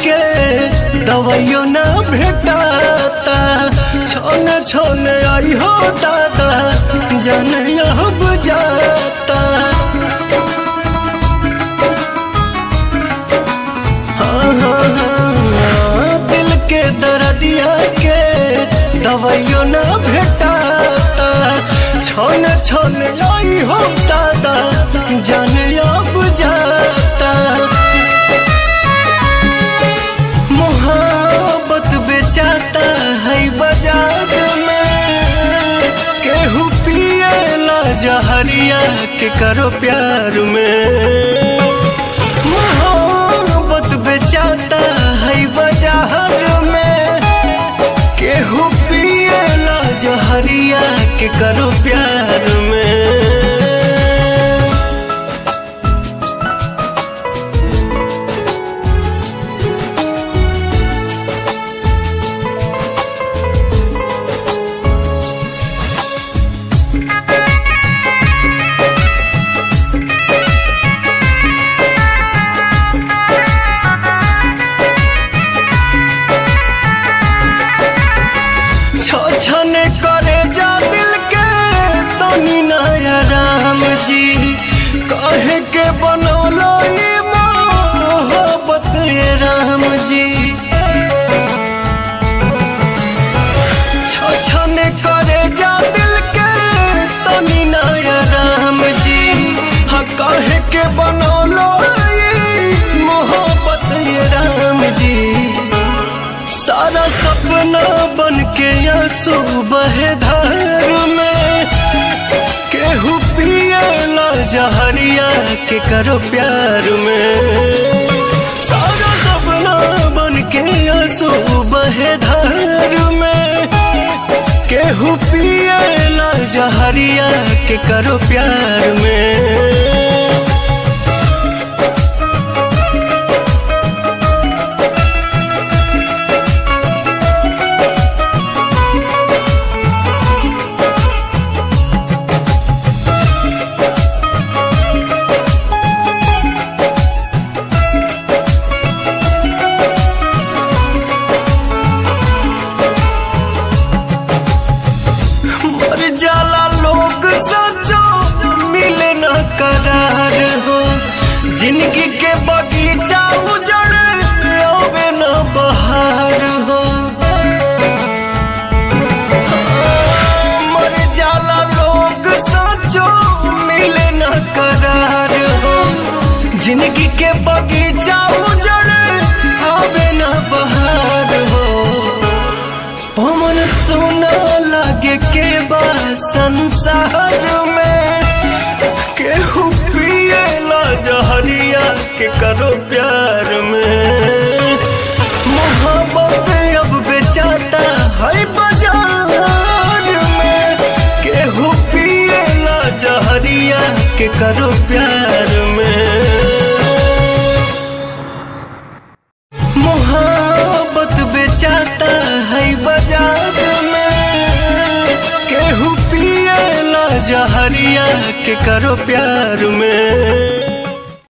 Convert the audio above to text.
के दवाइयो ना भेटाता। छोने छोने आई हो दादा जाने अब जाता। दिल के दर्दिया के दवाइयो ना भेटाता। छोने छोने आई हो दादा जाने अब जाता। मोहब्बत बेचाता है बाजार में, केहू पिएला जहरिया के करो प्यार में। मोहब्बत बेचाता है बाजार में, केहू पिएला जहरिया के करो प्यार में। छने करे जा दिल के तनी नया राम जी, कहे के बनौलो ये मोहब्बत ये राम जी। छने करे जा दिल के तनी नया राम जी, हाँ कहे के बनौलो ये मोहब्बत ये राम जी। सारा सपना बन के आंसू बहे धार में, केहू पिएला जहरिया के करो प्यार में। सारा सपना बन के आंसू बहे धार में, केहू पिएला जहरिया के करो प्यार में। जाला लोग सचो मिले न करार हो, जिंदगी के बगीचा उजड़ आवे न बहार हो। मर जाला लोग सचो मिले न करार हो, जिंदगी के बगीचा उजड़ आवे न बहार हो। पवन सुना लगे के संसार में, केहू पिएला जहरिया के करो प्यार में। मोहब्बत अब बेचाता है बाजार में, केहू पिएला जहरिया के करो प्यार में। मोहब्बत बेचाता है बाजार में, केहू पिएला जहरिया के करो प्यार में।